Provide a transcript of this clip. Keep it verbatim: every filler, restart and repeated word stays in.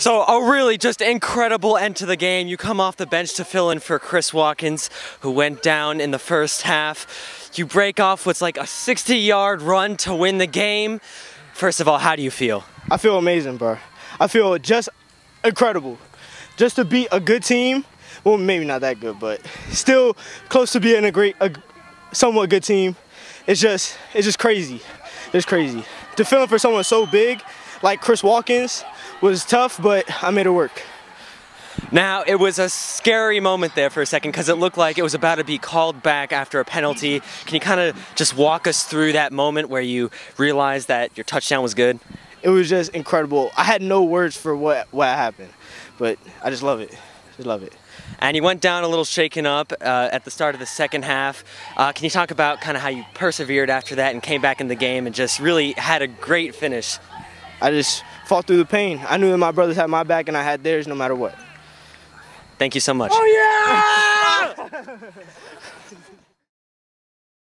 So a really just incredible end to the game. You come off the bench to fill in for Chris Watkins, who went down in the first half. You break off what's like a sixty yard run to win the game. First of all, how do you feel? I feel amazing, bro. I feel just incredible. Just to beat a good team, well, maybe not that good, but still close to being a great, a somewhat good team. It's just, it's just crazy. It's crazy. To fill in for someone so big like Chris Watkins was tough, but I made it work. Now, it was a scary moment there for a second because it looked like it was about to be called back after a penalty. Can you kind of just walk us through that moment where you realized that your touchdown was good? It was just incredible. I had no words for what, what happened, but I just love it. Just love it. And you went down a little shaken up uh, at the start of the second half. Uh, can you talk about kind of how you persevered after that and came back in the game and just really had a great finish? I just fought through the pain. I knew that my brothers had my back and I had theirs no matter what. Thank you so much. Oh, yeah!